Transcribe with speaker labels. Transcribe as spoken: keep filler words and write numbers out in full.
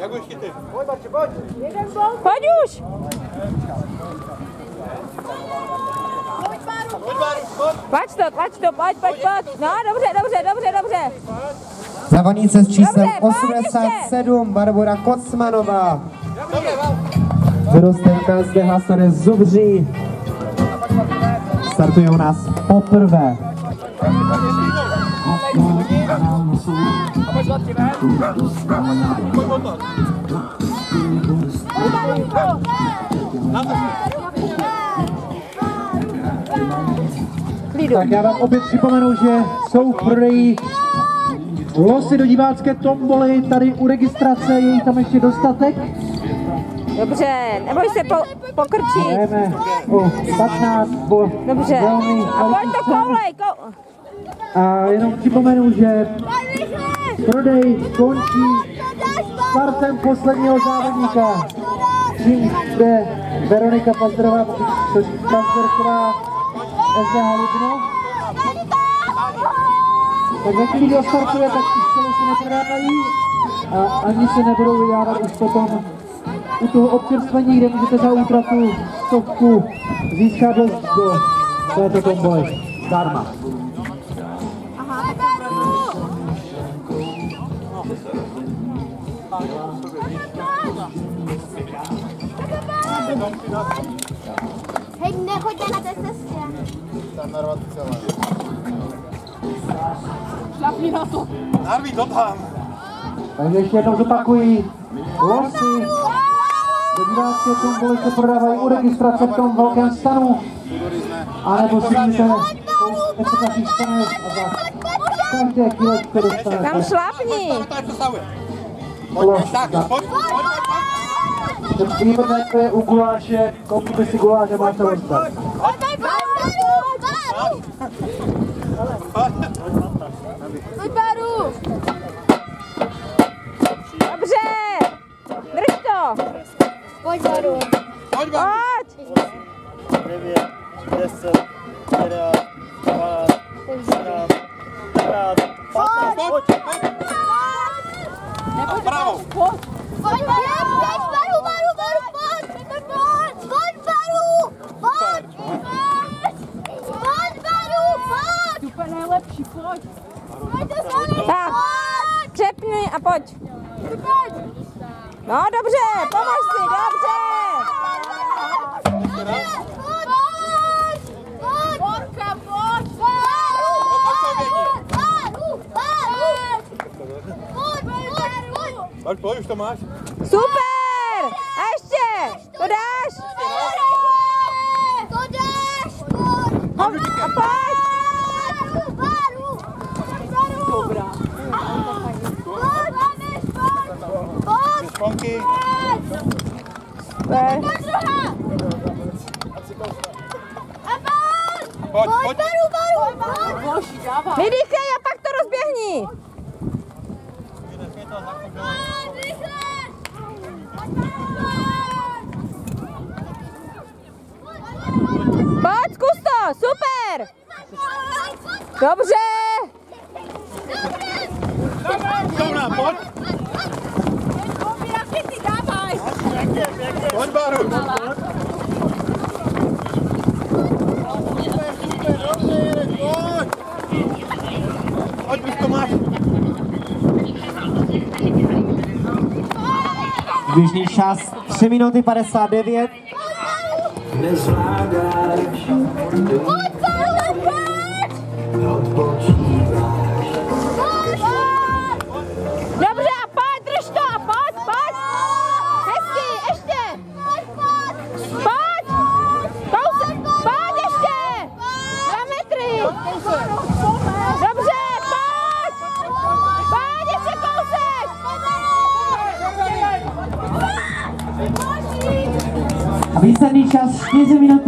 Speaker 1: Jak budeš chytit?
Speaker 2: Pojď, Marči, pojď.
Speaker 3: Pojď už.
Speaker 1: Pojď, Báru, pojď.
Speaker 3: Tlač to, tlač to, pojď, pojď, pojď. No, dobře, dobře, dobře, dobře.
Speaker 4: Závodnice s číslem
Speaker 3: Dobře, pojď
Speaker 4: osmdesát sedm Barbora Kocmanová.
Speaker 1: Dobře, val.
Speaker 4: Vyrostenka zde Hasane Zubří. Startuje u nás poprvé. Tak já vám opět připomenu, že jsou v prodeji losy do divácké tomboly, tady u registrace je jich tam ještě dostatek.
Speaker 3: Dobře, neboj se po, pokrčit.
Speaker 4: Jdeme o patnáct bo
Speaker 3: Dobře.
Speaker 4: velmi
Speaker 3: A pojď to koulej, kou...
Speaker 4: A jenom připomenu, že prodej končí startem posledního závodníka. Čím jde Veronika Pazderová, Pazderková, S D H Lubno. Tak ve chvíli, kdo startuje, tak už celou si neprodávají a ani se nebudou vydávat už potom u toho občerstvení, kde můžete za útratu stovku získat do, do této tomboly. Zdarma.
Speaker 5: Hej, nechoďte na té cestě.
Speaker 1: Tam narvat celé.
Speaker 3: Šlapni na to.
Speaker 1: Narví to tam.
Speaker 4: Takže ještě jednou zopakují. Losy do divácké tomboly se prodávají u registrace v tom velkém stanu. A nebo si můžete koupit takových stanech a za každé kilo se dostanete.
Speaker 3: Tam šlapni.
Speaker 1: Pojď, tak, pojď, pojď, pojď.
Speaker 4: Výborné to je u guláše, koupíte si guláš a máte dostat.
Speaker 5: Pojď, Baru!
Speaker 3: Dobře. Drž to.
Speaker 5: Pojď, Baru!
Speaker 1: Pojď, Baru.
Speaker 3: Pojď.
Speaker 2: devět, deset, jedenáct, dvanáct, třináct, čtrnáct, patnáct,
Speaker 1: Pojď,
Speaker 2: pojď!
Speaker 1: pojď. A bravo.
Speaker 5: Pojď, Baru! Baru, Baru, Baru, pojď! Pojď, Baru! Pojď! Pojď, Baru, pojď!
Speaker 3: Super nejlepší, pojď.
Speaker 5: Pojď, to zvonit!
Speaker 3: Tak, přepni a pojď.
Speaker 5: Pojď!
Speaker 3: No dobře, pomož si, dobře.
Speaker 5: Pojď! Pojď! Borka, pojď! Baru! Baru! Baru! Pojď, Baru!
Speaker 1: Pojď, pojď, už to máš.
Speaker 3: Super. A ještě, to dáš.
Speaker 5: To dáš! Pojď!
Speaker 3: A pojď.
Speaker 5: Baru! Baru! Baru!
Speaker 3: Dobrá.
Speaker 5: Pojď, Babiš, pojď! Pojď!
Speaker 1: Sponky.
Speaker 3: Super.
Speaker 5: Pojď, druhá! A pojď!
Speaker 1: Pojď,
Speaker 5: Pojď,
Speaker 1: pojď.
Speaker 5: Baru, Baru! Pojď!
Speaker 3: Vydýchej a pak to rozběhni.
Speaker 5: Pojď, rychle!
Speaker 3: Pojď, zkus to, super. Dobře.
Speaker 1: Dobrá, pojď. Pojď, Baru. Pojď, už to máš.
Speaker 4: Běžný čas tři minuty padesát devět.
Speaker 5: Pojď, Baru, pojď!
Speaker 3: Dobře a pojď, drž to a pojď, pojď. Hezky, ještě. Pojď. Kousek, pojď ještě. Dva metry. Dobře, pojď. Pojď ještě kousek.
Speaker 4: A výsledný čas čtyři minuty.